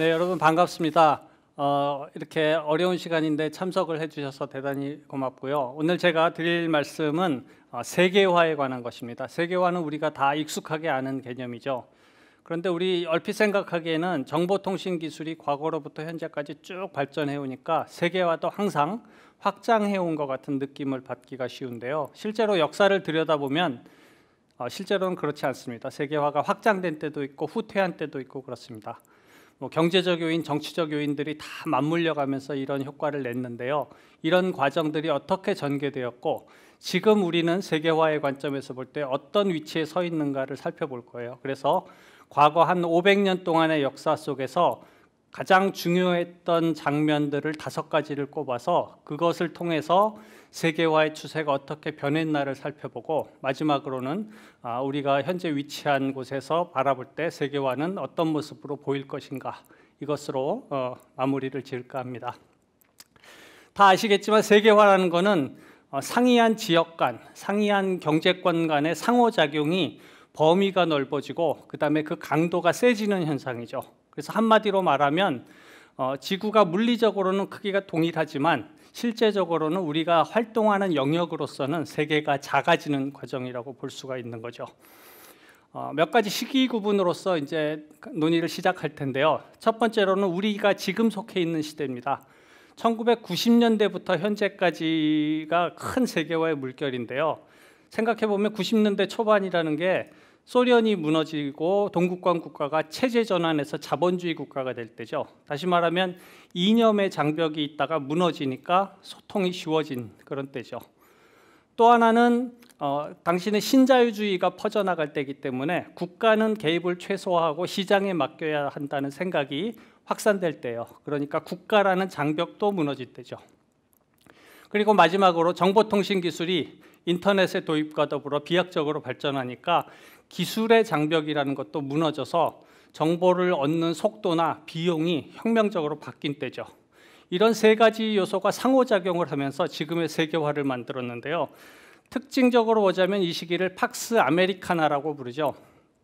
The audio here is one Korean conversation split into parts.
네, 여러분 반갑습니다. 이렇게 어려운 시간인데 참석을 해주셔서 대단히 고맙고요. 오늘 제가 드릴 말씀은 세계화에 관한 것입니다. 세계화는 우리가 다 익숙하게 아는 개념이죠. 그런데 우리 얼핏 생각하기에는 정보통신 기술이 과거로부터 현재까지 쭉 발전해 오니까 세계화도 항상 확장해 온 것 같은 느낌을 받기가 쉬운데요. 실제로 역사를 들여다보면 실제로는 그렇지 않습니다. 세계화가 확장된 때도 있고 후퇴한 때도 있고 그렇습니다. 경제적 요인, 정치적 요인들이 다 맞물려 가면서 이런 효과를 냈는데요. 이런 과정들이 어떻게 전개되었고 지금 우리는 세계화의 관점에서 볼 때 어떤 위치에 서 있는가를 살펴볼 거예요. 그래서 과거 한 500년 동안의 역사 속에서 가장 중요했던 장면들을 5가지를 꼽아서 그것을 통해서 세계화의 추세가 어떻게 변했나를 살펴보고 마지막으로는 우리가 현재 위치한 곳에서 바라볼 때 세계화는 어떤 모습으로 보일 것인가 이것으로 마무리를 지을까 합니다. 다 아시겠지만 세계화라는 것은 상이한 지역 간, 상이한 경제권 간의 상호작용이 범위가 넓어지고 그 다음에 그 강도가 세지는 현상이죠. 그래서 한마디로 말하면 지구가 물리적으로는 크기가 동일하지만 실제적으로는 우리가 활동하는 영역으로서는 세계가 작아지는 과정이라고 볼 수가 있는 거죠. 몇 가지 시기 구분으로서 이제 논의를 시작할 텐데요. 첫 번째로는 우리가 지금 속해 있는 시대입니다. 1990년대부터 현재까지가 큰 세계화의 물결인데요. 생각해 보면 90년대 초반이라는 게 소련이 무너지고 동국권 국가가 체제 전환해서 자본주의 국가가 될 때죠. 다시 말하면 이념의 장벽이 있다가 무너지니까 소통이 쉬워진 그런 때죠. 또 하나는 당신의 신자유주의가 퍼져나갈 때이기 때문에 국가는 개입을 최소화하고 시장에 맡겨야 한다는 생각이 확산될 때예요. 그러니까 국가라는 장벽도 무너질 때죠. 그리고 마지막으로 정보통신 기술이 인터넷의 도입과 더불어 비약적으로 발전하니까 기술의 장벽이라는 것도 무너져서 정보를 얻는 속도나 비용이 혁명적으로 바뀐 때죠. 이런 3가지 요소가 상호작용을 하면서 지금의 세계화를 만들었는데요. 특징적으로 보자면 이 시기를 팍스 아메리카나라고 부르죠.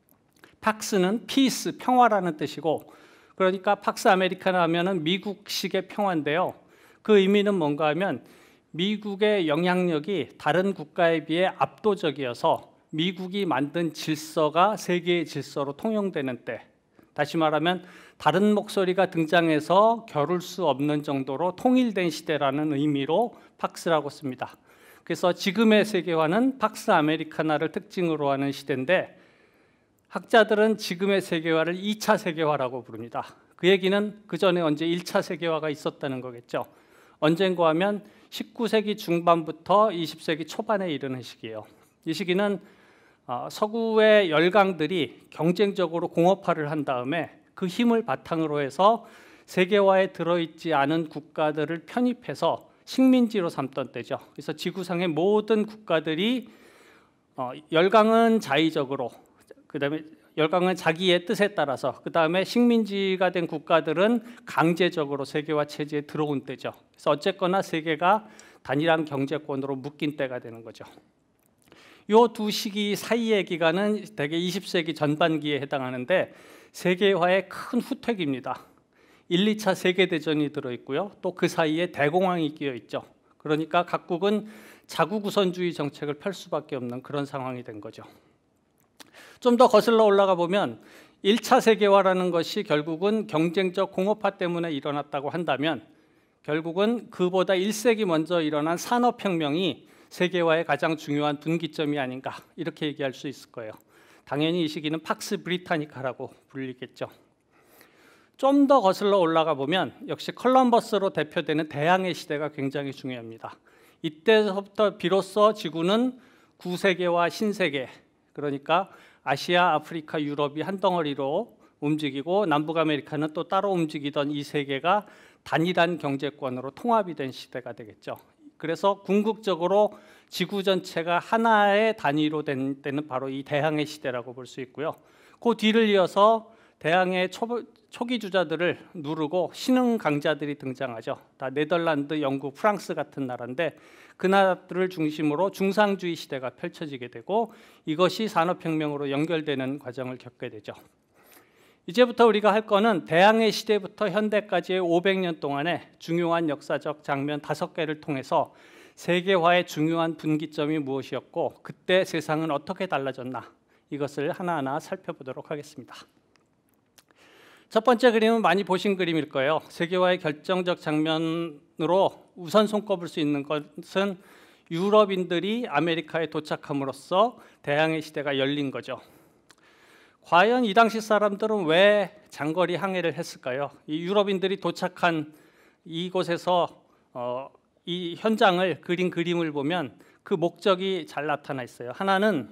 팍스는 피스, 평화라는 뜻이고 그러니까 팍스 아메리카나 하면은 미국식의 평화인데요. 그 의미는 뭔가 하면 미국의 영향력이 다른 국가에 비해 압도적이어서 미국이 만든 질서가 세계의 질서로 통용되는 때, 다시 말하면 다른 목소리가 등장해서 겨룰 수 없는 정도로 통일된 시대라는 의미로 팍스라고 씁니다. 그래서 지금의 세계화는 팍스 아메리카나를 특징으로 하는 시대인데 학자들은 지금의 세계화를 2차 세계화라고 부릅니다. 그 얘기는 그 전에 언제 1차 세계화가 있었다는 거겠죠. 언젠가 하면 19세기 중반부터 20세기 초반에 이르는 시기예요. 이 시기는 서구의 열강들이 경쟁적으로 공업화를 한 다음에 그 힘을 바탕으로 해서 세계화에 들어있지 않은 국가들을 편입해서 식민지로 삼던 때죠. 그래서 지구상의 모든 국가들이 열강은 자의적으로, 그다음에 열강은 자기의 뜻에 따라서, 그다음에 식민지가 된 국가들은 강제적으로 세계화 체제에 들어온 때죠. 그래서 어쨌거나 세계가 단일한 경제권으로 묶인 때가 되는 거죠. 이 두 시기 사이의 기간은 대개 20세기 전반기에 해당하는데 세계화의 큰 후퇴기입니다. 1, 2차 세계대전이 들어있고요. 또 그 사이에 대공황이 끼어있죠. 그러니까 각국은 자국 우선주의 정책을 펼 수밖에 없는 그런 상황이 된 거죠. 좀 더 거슬러 올라가 보면 1차 세계화라는 것이 결국은 경쟁적 공업화 때문에 일어났다고 한다면 결국은 그보다 1세기 먼저 일어난 산업혁명이 세계화의 가장 중요한 분기점이 아닌가 이렇게 얘기할 수 있을 거예요. 당연히 이 시기는 팍스 브리타니카라고 불리겠죠. 좀 더 거슬러 올라가 보면 역시 컬럼버스로 대표되는 대항해 시대가 굉장히 중요합니다. 이때부터 비로소 지구는 구세계와 신세계, 그러니까 아시아, 아프리카, 유럽이 한 덩어리로 움직이고 남북 아메리카는 또 따로 움직이던 이 세계가 단일한 경제권으로 통합이 된 시대가 되겠죠. 그래서 궁극적으로 지구 전체가 하나의 단위로 된 때는 바로 이 대항해 시대라고 볼 수 있고요. 그 뒤를 이어서 대항해 초기 주자들을 누르고 신흥 강자들이 등장하죠. 다 네덜란드, 영국, 프랑스 같은 나라인데 그 나라들을 중심으로 중상주의 시대가 펼쳐지게 되고 이것이 산업혁명으로 연결되는 과정을 겪게 되죠. 이제부터 우리가 할 거는 대항해 시대부터 현대까지의 500년 동안의 중요한 역사적 장면 5개를 통해서 세계화의 중요한 분기점이 무엇이었고 그때 세상은 어떻게 달라졌나 이것을 하나하나 살펴보도록 하겠습니다. 첫 번째 그림은 많이 보신 그림일 거예요. 세계화의 결정적 장면으로 우선 손꼽을 수 있는 것은 유럽인들이 아메리카에 도착함으로써 대항해 시대가 열린 거죠. 과연 이 당시 사람들은 왜 장거리 항해를 했을까요? 이 유럽인들이 도착한 이곳에서 이 현장을 그린 그림을 보면 그 목적이 잘 나타나 있어요. 하나는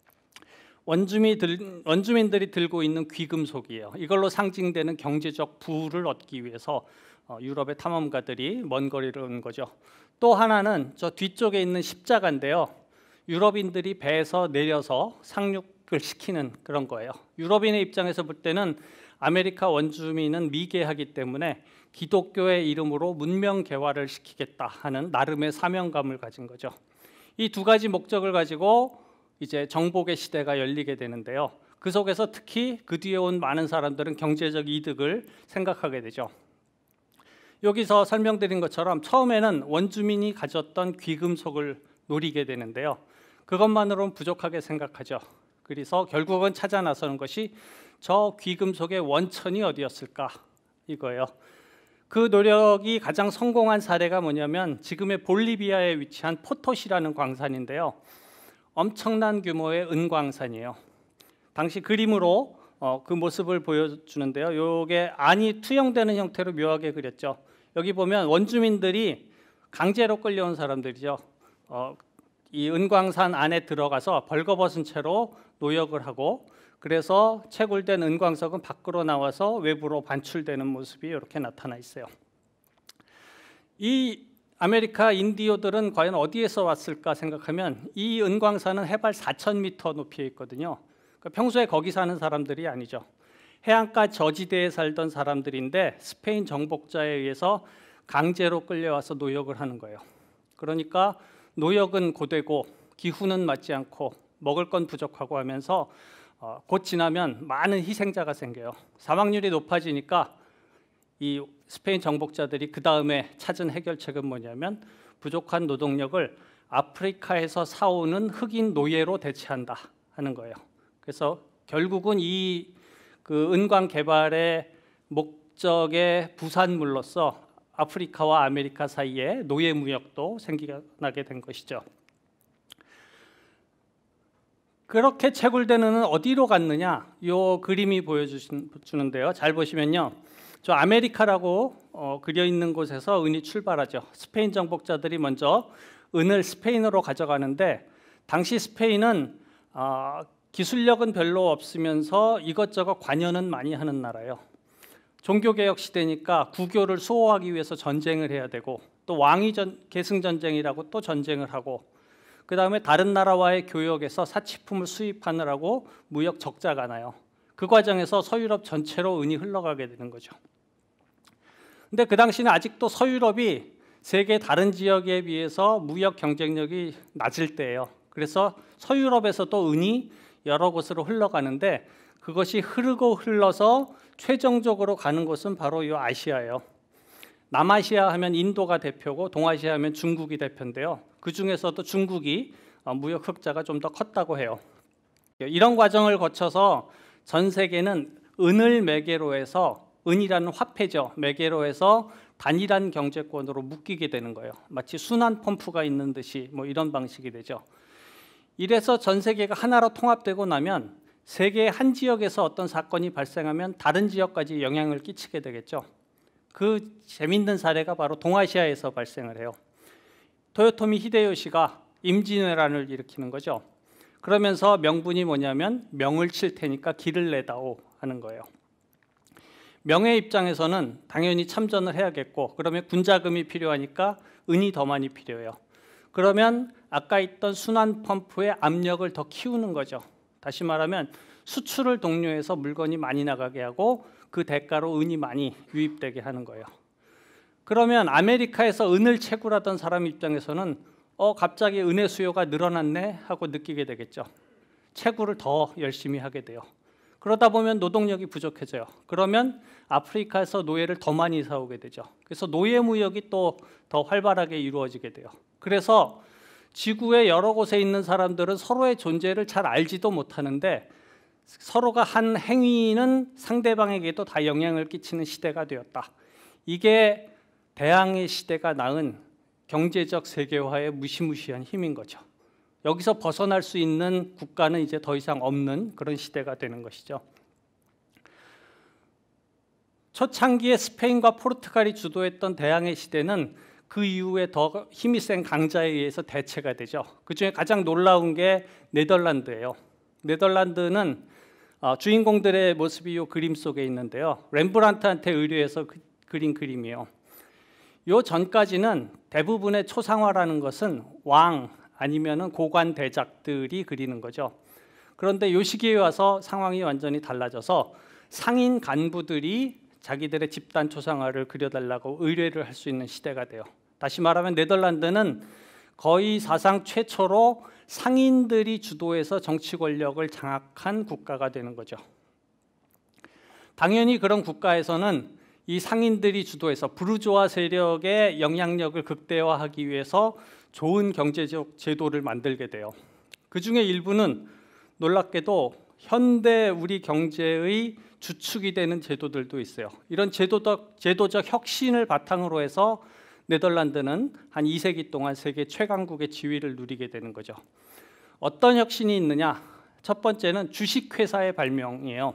원주민들이 들고 있는 귀금속이에요. 이걸로 상징되는 경제적 부를 얻기 위해서 유럽의 탐험가들이 먼 거리를 온 거죠. 또 하나는 저 뒤쪽에 있는 십자가인데요. 유럽인들이 배에서 내려서 상륙을 시키는 그런 거예요. 유럽인의 입장에서 볼 때는 아메리카 원주민은 미개하기 때문에 기독교의 이름으로 문명 개화를 시키겠다 하는 나름의 사명감을 가진 거죠. 이 두 가지 목적을 가지고 이제 정복의 시대가 열리게 되는데요. 그 속에서 특히 그 뒤에 온 많은 사람들은 경제적 이득을 생각하게 되죠. 여기서 설명드린 것처럼 처음에는 원주민이 가졌던 귀금속을 노리게 되는데요. 그것만으로는 부족하게 생각하죠. 그래서 결국은 찾아 나서는 것이 저 귀금속의 원천이 어디였을까 이거예요. 그 노력이 가장 성공한 사례가 뭐냐면 지금의 볼리비아에 위치한 포토시라는 광산인데요. 엄청난 규모의 은광산이에요. 당시 그림으로 그 모습을 보여주는데요. 이게 안이 투영되는 형태로 묘하게 그렸죠. 여기 보면 원주민들이 강제로 끌려온 사람들이죠. 이 은광산 안에 들어가서 벌거벗은 채로 노역을 하고 그래서 채굴된 은광석은 밖으로 나와서 외부로 반출되는 모습이 이렇게 나타나 있어요. 이 아메리카 인디오들은 과연 어디에서 왔을까 생각하면 이 은광산은 해발 4,000m 높이에 있거든요. 그러니까 평소에 거기 사는 사람들이 아니죠. 해안가 저지대에 살던 사람들인데 스페인 정복자에 의해서 강제로 끌려와서 노역을 하는 거예요. 그러니까 노역은 고되고 기후는 맞지 않고 먹을 건 부족하고 하면서 곧 지나면 많은 희생자가 생겨요. 사망률이 높아지니까 이 스페인 정복자들이 그 다음에 찾은 해결책은 뭐냐면 부족한 노동력을 아프리카에서 사오는 흑인 노예로 대체한다 하는 거예요. 그래서 결국은 이 그 은광 개발의 목적의 부산물로서 아프리카와 아메리카 사이에 노예 무역도 생겨나게 된 것이죠. 그렇게 채굴된 은은 어디로 갔느냐? 이 그림이 보여주는데요. 잘 보시면요. 저 아메리카라고 그려 있는 곳에서 은이 출발하죠. 스페인 정복자들이 먼저 은을 스페인으로 가져가는데 당시 스페인은 기술력은 별로 없으면서 이것저것 관여는 많이 하는 나라예요. 종교개혁 시대니까 구교를 수호하기 위해서 전쟁을 해야 되고 또 왕위 계승전쟁이라고 또 전쟁을 하고 그 다음에 다른 나라와의 교역에서 사치품을 수입하느라고 무역 적자가 나요. 그 과정에서 서유럽 전체로 은이 흘러가게 되는 거죠. 근데 그 당시는 아직도 서유럽이 세계 다른 지역에 비해서 무역 경쟁력이 낮을 때예요. 그래서 서유럽에서도 은이 여러 곳으로 흘러가는데 그것이 흐르고 흘러서 최종적으로 가는 곳은 바로 이 아시아예요. 남아시아 하면 인도가 대표고 동아시아 하면 중국이 대표인데요. 그 중에서도 중국이 무역 흑자가 좀 더 컸다고 해요. 이런 과정을 거쳐서 전 세계는 은을 매개로 해서 은이라는 화폐죠. 매개로 해서 단일한 경제권으로 묶이게 되는 거예요. 마치 순환 펌프가 있는 듯이 뭐 이런 방식이 되죠. 이래서 전 세계가 하나로 통합되고 나면 세계의 한 지역에서 어떤 사건이 발생하면 다른 지역까지 영향을 끼치게 되겠죠. 그 재밌는 사례가 바로 동아시아에서 발생을 해요. 토요토미 히데요시가 임진왜란을 일으키는 거죠. 그러면서 명분이 뭐냐면 명을 칠 테니까 길을 내다오 하는 거예요. 명의 입장에서는 당연히 참전을 해야겠고 그러면 군자금이 필요하니까 은이 더 많이 필요해요. 그러면 아까 있던 순환 펌프의 압력을 더 키우는 거죠. 다시 말하면 수출을 독려해서 물건이 많이 나가게 하고 그 대가로 은이 많이 유입되게 하는 거예요. 그러면 아메리카에서 은을 채굴하던 사람 입장에서는 갑자기 은의 수요가 늘어났네 하고 느끼게 되겠죠. 채굴을 더 열심히 하게 돼요. 그러다 보면 노동력이 부족해져요. 그러면 아프리카에서 노예를 더 많이 사오게 되죠. 그래서 노예 무역이 또 더 활발하게 이루어지게 돼요. 그래서 지구의 여러 곳에 있는 사람들은 서로의 존재를 잘 알지도 못하는데 서로가 한 행위는 상대방에게도 다 영향을 끼치는 시대가 되었다. 이게 대항해 시대가 낳은 경제적 세계화의 무시무시한 힘인 거죠. 여기서 벗어날 수 있는 국가는 이제 더 이상 없는 그런 시대가 되는 것이죠. 초창기에 스페인과 포르투갈이 주도했던 대항해 시대는 그 이후에 더 힘이 센 강자에 의해서 대체가 되죠. 그중에 가장 놀라운 게 네덜란드예요. 네덜란드는 주인공들의 모습이 이 그림 속에 있는데요. 렘브란트한테 의뢰해서 그린 그림이에요. 요 전까지는 대부분의 초상화라는 것은 왕 아니면은 고관 대작들이 그리는 거죠. 그런데 요 시기에 와서 상황이 완전히 달라져서 상인 간부들이 자기들의 집단 초상화를 그려달라고 의뢰를 할 수 있는 시대가 돼요. 다시 말하면 네덜란드는 거의 사상 최초로 상인들이 주도해서 정치 권력을 장악한 국가가 되는 거죠. 당연히 그런 국가에서는 이 상인들이 주도해서 부르주아 세력의 영향력을 극대화하기 위해서 좋은 경제적 제도를 만들게 돼요. 그 중에 일부는 놀랍게도 현대 우리 경제의 주축이 되는 제도들도 있어요. 이런 제도적 혁신을 바탕으로 해서 네덜란드는 한 2세기 동안 세계 최강국의 지위를 누리게 되는 거죠. 어떤 혁신이 있느냐? 첫 번째는 주식회사의 발명이에요.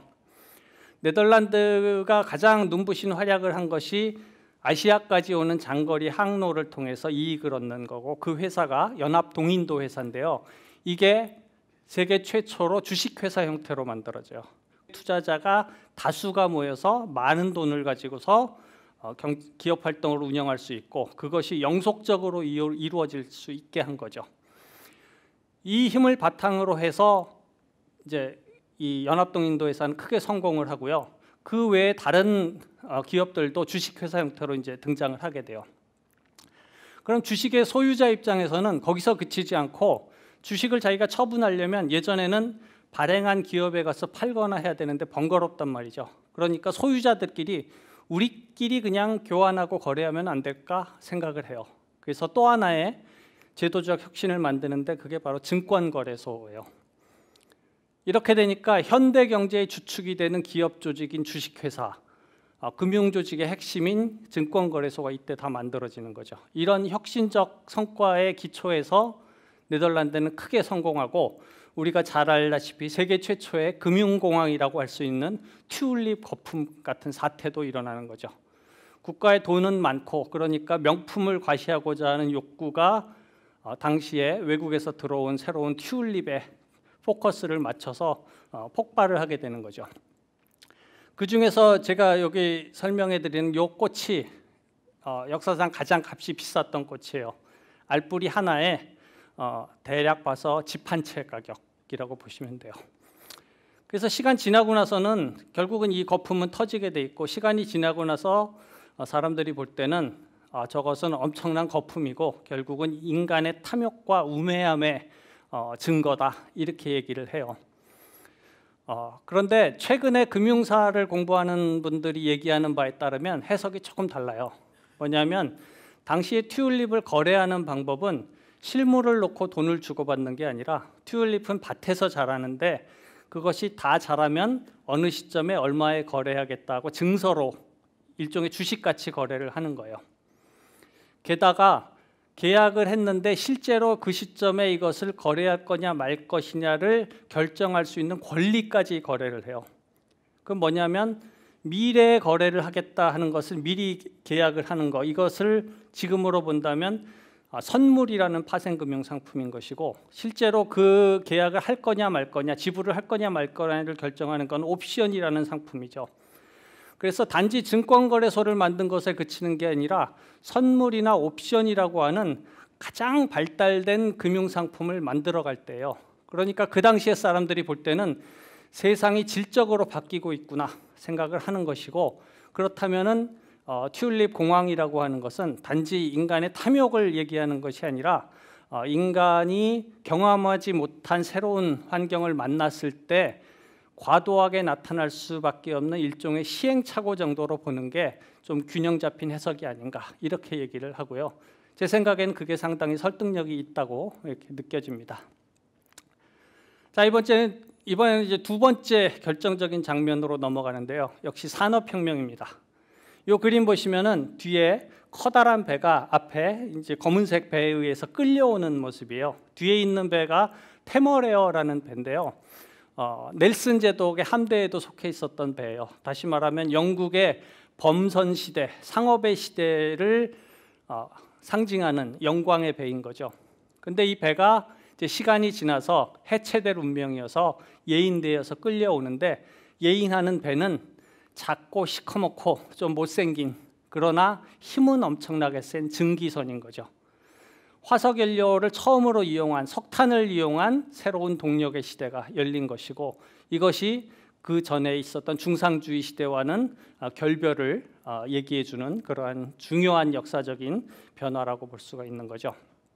네덜란드가 가장 눈부신 활약을 한 것이 아시아까지 오는 장거리 항로를 통해서 이익을 얻는 거고, 그 회사가 연합동인도 회사인데요. 이게 세계 최초로 주식회사 형태로 만들어져요. 투자자가 다수가 모여서 많은 돈을 가지고서 기업 활동을 운영할 수 있고, 그것이 영속적으로 이루어질 수 있게 한 거죠. 이 힘을 바탕으로 해서 이제 이 연합동인도 회사는 크게 성공을 하고요. 그 외에 다른 기업들도 주식회사 형태로 이제 등장을 하게 돼요. 그럼 주식의 소유자 입장에서는 거기서 그치지 않고 주식을 자기가 처분하려면 예전에는 발행한 기업에 가서 팔거나 해야 되는데 번거롭단 말이죠. 그러니까 소유자들끼리 우리끼리 그냥 교환하고 거래하면 안 될까 생각을 해요. 그래서 또 하나의 제도적 혁신을 만드는데 그게 바로 증권거래소예요. 이렇게 되니까 현대 경제의 주축이 되는 기업 조직인 주식회사, 금융조직의 핵심인 증권거래소가 이때 다 만들어지는 거죠. 이런 혁신적 성과의 기초에서 네덜란드는 크게 성공하고, 우리가 잘 알다시피 세계 최초의 금융공황이라고 할 수 있는 튤립 거품 같은 사태도 일어나는 거죠. 국가의 돈은 많고, 그러니까 명품을 과시하고자 하는 욕구가 당시에 외국에서 들어온 새로운 튤립에 포커스를 맞춰서 폭발을 하게 되는 거죠. 그 중에서 제가 여기 설명해 드리는 이 꽃이 역사상 가장 값이 비쌌던 꽃이에요. 알뿌리 하나에 대략 봐서 집 한 채 가격이라고 보시면 돼요. 그래서 시간 지나고 나서는 결국은 이 거품은 터지게 돼 있고, 시간이 지나고 나서 사람들이 볼 때는 저것은 엄청난 거품이고 결국은 인간의 탐욕과 우매함의 증거다, 이렇게 얘기를 해요. 그런데 최근에 금융사를 공부하는 분들이 얘기하는 바에 따르면 해석이 조금 달라요. 뭐냐면 당시에 튤립을 거래하는 방법은 실물을 놓고 돈을 주고받는 게 아니라, 튤립은 밭에서 자라는데 그것이 다 자라면 어느 시점에 얼마에 거래하겠다고 증서로 일종의 주식같이 거래를 하는 거예요. 게다가 계약을 했는데 실제로 그 시점에 이것을 거래할 거냐 말 것이냐를 결정할 수 있는 권리까지 거래를 해요. 그럼 뭐냐면 미래에 거래를 하겠다 하는 것을 미리 계약을 하는 거, 이것을 지금으로 본다면 선물이라는 파생금융 상품인 것이고, 실제로 그 계약을 할 거냐 말 거냐, 지불을 할 거냐 말 거냐를 결정하는 건 옵션이라는 상품이죠. 그래서 단지 증권거래소를 만든 것에 그치는 게 아니라 선물이나 옵션이라고 하는 가장 발달된 금융상품을 만들어 갈 때예요. 그러니까 그 당시에 사람들이 볼 때는 세상이 질적으로 바뀌고 있구나 생각을 하는 것이고, 그렇다면은 튤립 공황이라고 하는 것은 단지 인간의 탐욕을 얘기하는 것이 아니라 인간이 경험하지 못한 새로운 환경을 만났을 때 과도하게 나타날 수밖에 없는 일종의 시행착오 정도로 보는 게 좀 균형 잡힌 해석이 아닌가 이렇게 얘기를 하고요. 제 생각에는 그게 상당히 설득력이 있다고 이렇게 느껴집니다. 자, 이번에는 이제 두 번째 결정적인 장면으로 넘어가는데요. 역시 산업혁명입니다. 이 그림 보시면은 뒤에 커다란 배가 앞에 이제 검은색 배에 의해서 끌려오는 모습이에요. 뒤에 있는 배가 테머레어라는 배인데요. 넬슨 제독의 함대에도 속해 있었던 배예요. 다시 말하면 영국의 범선 시대, 상업의 시대를 상징하는 영광의 배인 거죠. 근데 이 배가 이제 시간이 지나서 해체될 운명이어서 예인되어서 끌려오는데, 예인하는 배는 작고 시커멓고 좀 못생긴, 그러나 힘은 엄청나게 센 증기선인 거죠. 화석 연료를 처음으로 이용한, 석탄을 이용한 새로운 동력의 시대가 열린 것이고, 이것이 그 전에 있었던 중상주의 시대와는 결별을 얘기해 주는 그러한 중요한 역사적인 변화라고 볼 수가 있는 거죠.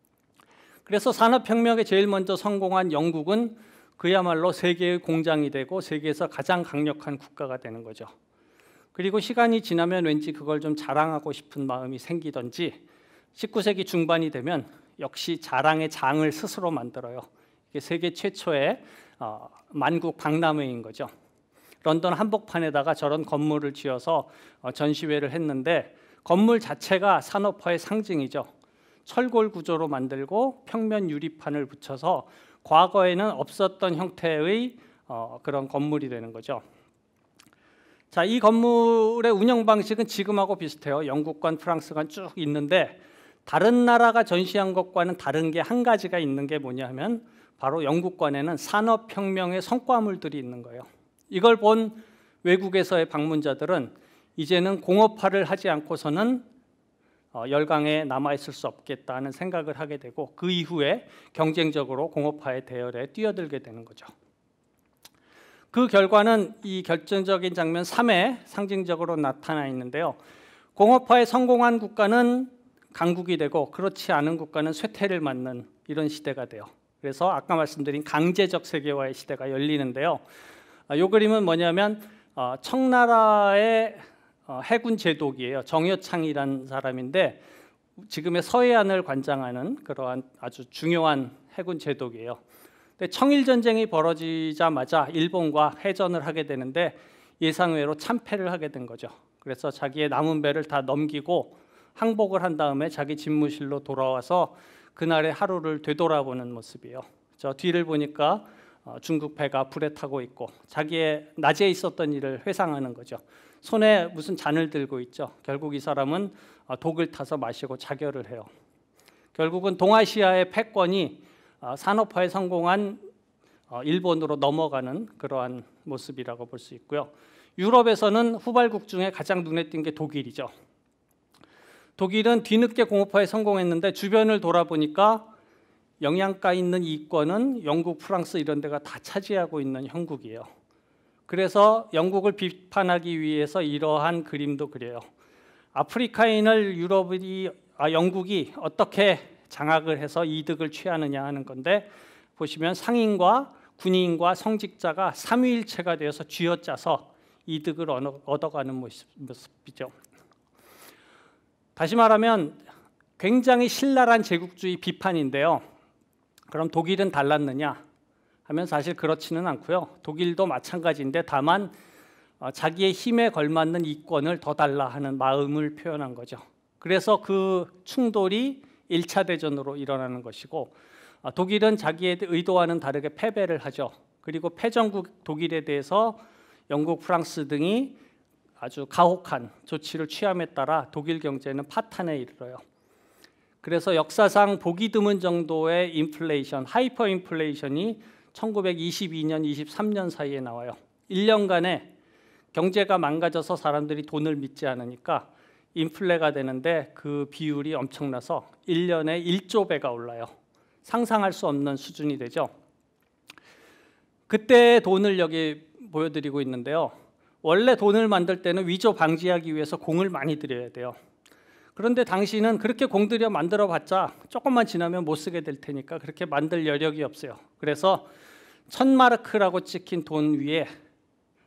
그래서 산업혁명에 제일 먼저 성공한 영국은 그야말로 세계의 공장이 되고 세계에서 가장 강력한 국가가 되는 거죠. 그리고 시간이 지나면 왠지 그걸 좀 자랑하고 싶은 마음이 생기던지 19세기 중반이 되면 역시 자랑의 장을 스스로 만들어요. 이게 세계 최초의 만국 박람회인 거죠. 런던 한복판에다가 저런 건물을 지어서 전시회를 했는데, 건물 자체가 산업화의 상징이죠. 철골 구조로 만들고 평면 유리판을 붙여서 과거에는 없었던 형태의 그런 건물이 되는 거죠. 자, 이 건물의 운영 방식은 지금하고 비슷해요. 영국과 프랑스가 쭉 있는데, 다른 나라가 전시한 것과는 다른 게 한 가지가 있는 게 뭐냐 하면 바로 영국관에는 산업혁명의 성과물들이 있는 거예요. 이걸 본 외국에서의 방문자들은 이제는 공업화를 하지 않고서는 열강에 남아있을 수 없겠다는 생각을 하게 되고, 그 이후에 경쟁적으로 공업화의 대열에 뛰어들게 되는 거죠. 그 결과는 이 결정적인 장면 3에 상징적으로 나타나 있는데요. 공업화에 성공한 국가는 강국이 되고 그렇지 않은 국가는 쇠퇴를 맞는 이런 시대가 돼요. 그래서 아까 말씀드린 강제적 세계화의 시대가 열리는데요. 이 그림은 뭐냐면 청나라의 해군 제독이에요. 정여창이라는 사람인데 지금의 서해안을 관장하는 그러한 아주 중요한 해군 제독이에요. 근데 청일 전쟁이 벌어지자마자 일본과 해전을 하게 되는데 예상외로 참패를 하게 된 거죠. 그래서 자기의 남은 배를 다 넘기고 항복을 한 다음에 자기 집무실로 돌아와서 그날의 하루를 되돌아보는 모습이에요. 저 뒤를 보니까 중국 배가 불에 타고 있고 자기의 낮에 있었던 일을 회상하는 거죠. 손에 무슨 잔을 들고 있죠. 결국 이 사람은 독을 타서 마시고 자결을 해요. 결국은 동아시아의 패권이 산업화에 성공한 일본으로 넘어가는 그러한 모습이라고 볼 수 있고요. 유럽에서는 후발국 중에 가장 눈에 띈 게 독일이죠. 독일은 뒤늦게 공업화에 성공했는데 주변을 돌아보니까 영양가 있는 이권은 영국, 프랑스 이런 데가 다 차지하고 있는 형국이에요. 그래서 영국을 비판하기 위해서 이러한 그림도 그려요. 아프리카인을 영국이 어떻게 장악을 해서 이득을 취하느냐 하는 건데, 보시면 상인과 군인과 성직자가 삼위일체가 되어서 쥐어짜서 이득을 얻어가는 모습이죠. 다시 말하면 굉장히 신랄한 제국주의 비판인데요. 그럼 독일은 달랐느냐 하면 사실 그렇지는 않고요. 독일도 마찬가지인데 다만 자기의 힘에 걸맞는 이권을 더 달라 하는 마음을 표현한 거죠. 그래서 그 충돌이 1차 대전으로 일어나는 것이고, 독일은 자기의 의도와는 다르게 패배를 하죠. 그리고 패전국 독일에 대해서 영국, 프랑스 등이 아주 가혹한 조치를 취함에 따라 독일 경제는 파탄에 이르러요. 그래서 역사상 보기 드문 정도의 인플레이션, 하이퍼 인플레이션이 1922년, 23년 사이에 나와요. 1년간에 경제가 망가져서 사람들이 돈을 믿지 않으니까 인플레가 되는데 그 비율이 엄청나서 1년에 1조 배가 올라요. 상상할 수 없는 수준이 되죠. 그때의 돈을 여기 보여드리고 있는데요. 원래 돈을 만들 때는 위조 방지하기 위해서 공을 많이 들여야 돼요. 그런데 당시는 그렇게 공들여 만들어봤자 조금만 지나면 못 쓰게 될 테니까 그렇게 만들 여력이 없어요. 그래서 1000마르크라고 찍힌 돈 위에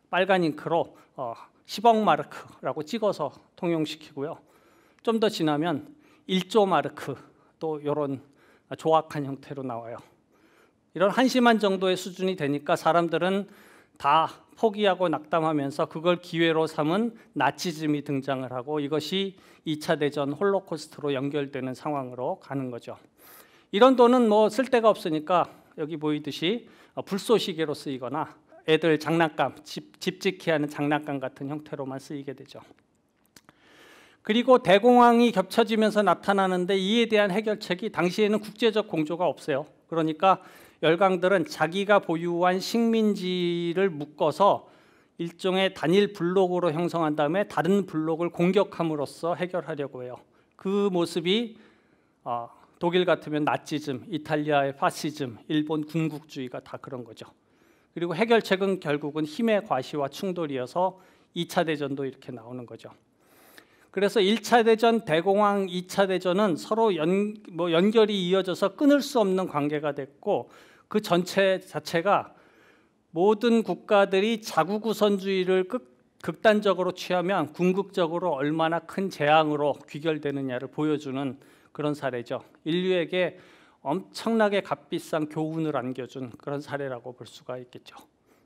빨간 잉크로 10억 마르크라고 찍어서 통용시키고요. 좀 더 지나면 1조 마르크 또 이런 조악한 형태로 나와요. 이런 한심한 정도의 수준이 되니까 사람들은 다 포기하고 낙담하면서 그걸 기회로 삼은 나치즘이 등장을 하고 이것이 2차 대전 홀로코스트로 연결되는 상황으로 가는 거죠. 이런 돈은 뭐 쓸 데가 없으니까 여기 보이듯이 불쏘시개로 쓰이거나 애들 장난감, 집 짓기 하는 장난감 같은 형태로만 쓰이게 되죠. 그리고 대공황이 겹쳐지면서 나타나는데 이에 대한 해결책이 당시에는 국제적 공조가 없어요. 그러니까 열강들은 자기가 보유한 식민지를 묶어서 일종의 단일 블록으로 형성한 다음에 다른 블록을 공격함으로써 해결하려고 해요. 그 모습이 독일 같으면 나치즘, 이탈리아의 파시즘, 일본 군국주의가 다 그런 거죠. 그리고 해결책은 결국은 힘의 과시와 충돌이어서 2차 대전도 이렇게 나오는 거죠. 그래서 1차 대전, 대공황, 2차 대전은 서로 연결이 이어져서 끊을 수 없는 관계가 됐고 그 전체 자체가 모든 국가들이 자국 우선주의를 극단적으로 취하면 궁극적으로 얼마나 큰 재앙으로 귀결되느냐를 보여주는 그런 사례죠. 인류에게 엄청나게 값비싼 교훈을 안겨준 그런 사례라고 볼 수가 있겠죠.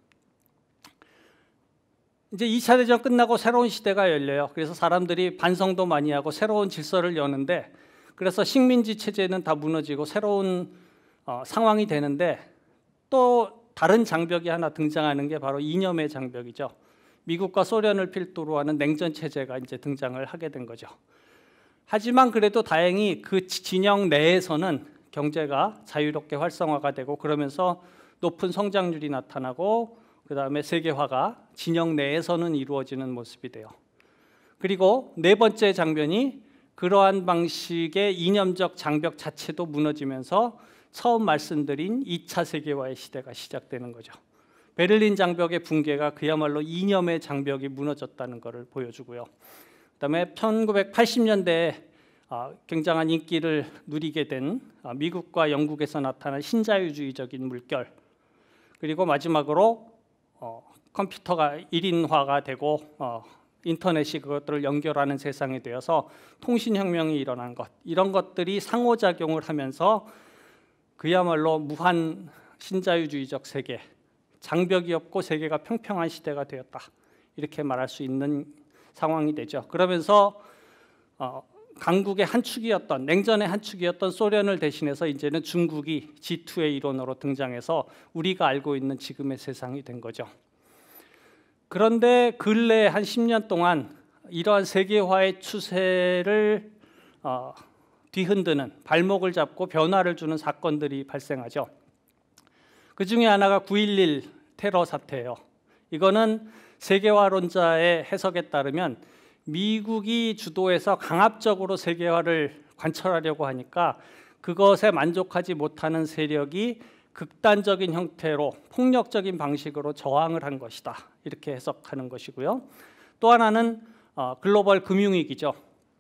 이제 2차 대전 끝나고 새로운 시대가 열려요. 그래서 사람들이 반성도 많이 하고 새로운 질서를 여는데 그래서 식민지 체제는 다 무너지고 새로운 상황이 되는데 또 다른 장벽이 하나 등장하는 게 바로 이념의 장벽이죠. 미국과 소련을 필두로 하는 냉전 체제가 이제 등장을 하게 된 거죠. 하지만 그래도 다행히 그 진영 내에서는 경제가 자유롭게 활성화가 되고 그러면서 높은 성장률이 나타나고 그 다음에 세계화가 진영 내에서는 이루어지는 모습이 돼요. 그리고 네 번째 장면이 그러한 방식의 이념적 장벽 자체도 무너지면서 처음 말씀드린 2차 세계화의 시대가 시작되는 거죠. 베를린 장벽의 붕괴가 그야말로 이념의 장벽이 무너졌다는 것을 보여주고요. 그다음에 1980년대에 굉장한 인기를 누리게 된 미국과 영국에서 나타난 신자유주의적인 물결, 그리고 마지막으로 컴퓨터가 1인화가 되고 인터넷이 그것들을 연결하는 세상이 되어서 통신혁명이 일어난 것, 이런 것들이 상호작용을 하면서 그야말로 무한 신자유주의적 세계, 장벽이 없고 세계가 평평한 시대가 되었다, 이렇게 말할 수 있는 상황이 되죠. 그러면서 강국의 한 축이었던, 냉전의 한 축이었던 소련을 대신해서 이제는 중국이 G2의 일원으로 등장해서 우리가 알고 있는 지금의 세상이 된 거죠. 그런데 근래 한 10년 동안 이러한 세계화의 추세를 뒤흔드는, 발목을 잡고 변화를 주는 사건들이 발생하죠. 그 중에 하나가 9.11 테러 사태예요. 이거는 세계화론자의 해석에 따르면 미국이 주도해서 강압적으로 세계화를 관철하려고 하니까 그것에 만족하지 못하는 세력이 극단적인 형태로 폭력적인 방식으로 저항을 한 것이다, 이렇게 해석하는 것이고요. 또 하나는 글로벌 금융위기죠.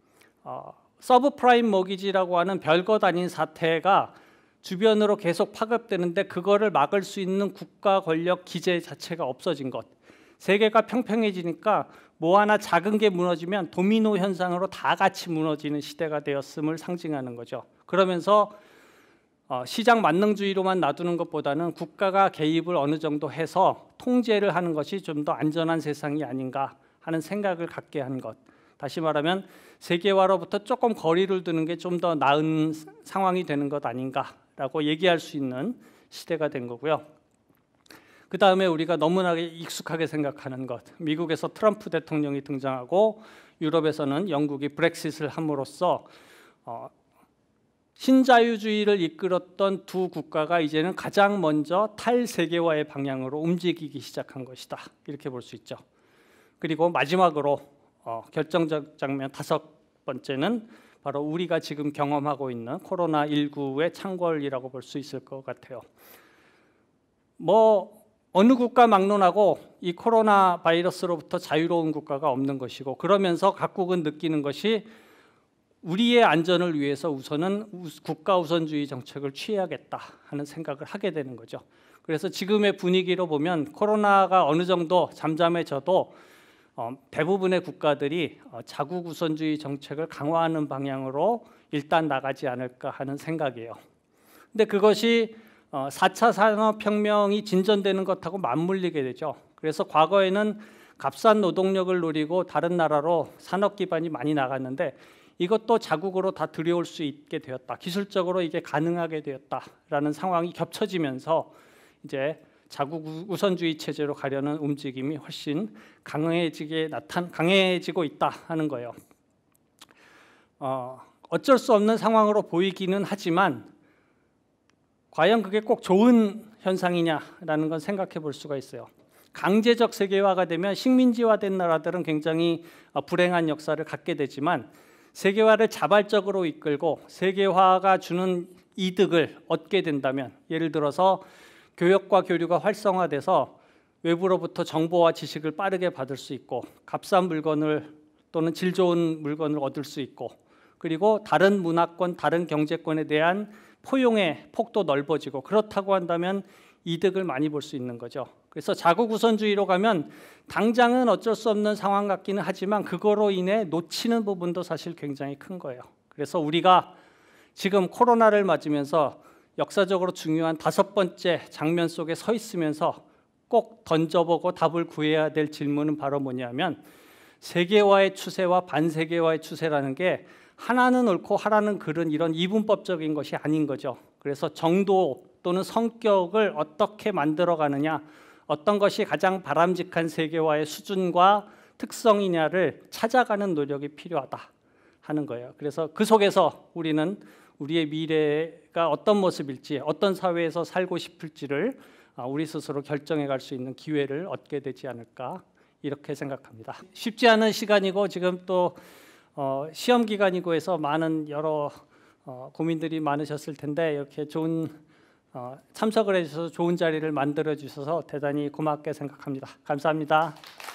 서브프라임 모기지라고 하는 별것 아닌 사태가 주변으로 계속 파급되는데 그거를 막을 수 있는 국가 권력 기제 자체가 없어진 것. 세계가 평평해지니까 뭐 하나 작은 게 무너지면 도미노 현상으로 다 같이 무너지는 시대가 되었음을 상징하는 거죠. 그러면서 시장 만능주의로만 놔두는 것보다는 국가가 개입을 어느 정도 해서 통제를 하는 것이 좀 더 안전한 세상이 아닌가 하는 생각을 갖게 한 것. 다시 말하면 세계화로부터 조금 거리를 두는 게 좀 더 나은 상황이 되는 것 아닌가라고 얘기할 수 있는 시대가 된 거고요. 그 다음에 우리가 너무나 익숙하게 생각하는 것, 미국에서 트럼프 대통령이 등장하고 유럽에서는 영국이 브렉시트를 함으로써 신자유주의를 이끌었던 두 국가가 이제는 가장 먼저 탈세계화의 방향으로 움직이기 시작한 것이다, 이렇게 볼 수 있죠. 그리고 마지막으로 결정적 장면 5번째는 바로 우리가 지금 경험하고 있는 코로나19의 창궐이라고 볼 수 있을 것 같아요. 어느 국가 막론하고 이 코로나 바이러스로부터 자유로운 국가가 없는 것이고, 그러면서 각국은 느끼는 것이 우리의 안전을 위해서 우선은 국가 우선주의 정책을 취해야겠다 하는 생각을 하게 되는 거죠. 그래서 지금의 분위기로 보면 코로나가 어느 정도 잠잠해져도 대부분의 국가들이 자국 우선주의 정책을 강화하는 방향으로 일단 나가지 않을까 하는 생각이에요. 근데 그것이 4차 산업혁명이 진전되는 것하고 맞물리게 되죠. 그래서 과거에는 값싼 노동력을 노리고 다른 나라로 산업 기반이 많이 나갔는데 이것도 자국으로 다 들여올 수 있게 되었다. 기술적으로 이게 가능하게 되었다라는 상황이 겹쳐지면서 이제 자국 우선주의 체제로 가려는 움직임이 훨씬 강해지고 있다 하는 거예요. 어쩔 수 없는 상황으로 보이기는 하지만 과연 그게 꼭 좋은 현상이냐라는 건 생각해 볼 수가 있어요. 강제적 세계화가 되면 식민지화된 나라들은 굉장히 불행한 역사를 갖게 되지만 세계화를 자발적으로 이끌고 세계화가 주는 이득을 얻게 된다면, 예를 들어서 교역과 교류가 활성화돼서 외부로부터 정보와 지식을 빠르게 받을 수 있고 값싼 물건을 또는 질 좋은 물건을 얻을 수 있고, 그리고 다른 문화권, 다른 경제권에 대한 포용의 폭도 넓어지고, 그렇다고 한다면 이득을 많이 볼 수 있는 거죠. 그래서 자국 우선주의로 가면 당장은 어쩔 수 없는 상황 같기는 하지만 그거로 인해 놓치는 부분도 사실 굉장히 큰 거예요. 그래서 우리가 지금 코로나를 맞으면서 역사적으로 중요한 5번째 장면 속에 서 있으면서 꼭 던져보고 답을 구해야 될 질문은 바로 뭐냐면, 세계화의 추세와 반세계화의 추세라는 게 하나는 옳고 하나는 그른 이런 이분법적인 것이 아닌 거죠. 그래서 정도 또는 성격을 어떻게 만들어가느냐, 어떤 것이 가장 바람직한 세계화의 수준과 특성이냐를 찾아가는 노력이 필요하다 하는 거예요. 그래서 그 속에서 우리는 우리의 미래가 어떤 모습일지, 어떤 사회에서 살고 싶을지를 우리 스스로 결정해 갈 수 있는 기회를 얻게 되지 않을까, 이렇게 생각합니다. 쉽지 않은 시간이고 지금 또 시험 기간이고 해서 많은 여러 고민들이 많으셨을 텐데 이렇게 좋은 참석을 해주셔서 좋은 자리를 만들어 주셔서 대단히 고맙게 생각합니다. 감사합니다.